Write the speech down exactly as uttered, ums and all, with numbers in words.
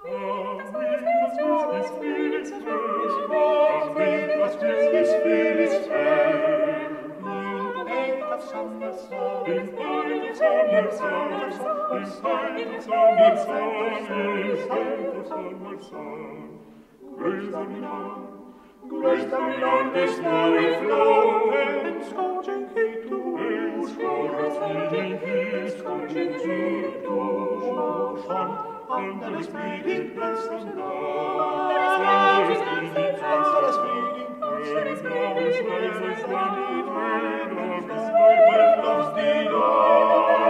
Grace the Lord, the snowy flow, and scourging heat to and scourging heat, scourging heat to ocean, under the speeding press and down, under the speeding press, under the speeding press, under the speeding press, under the speeding press, under the speeding press,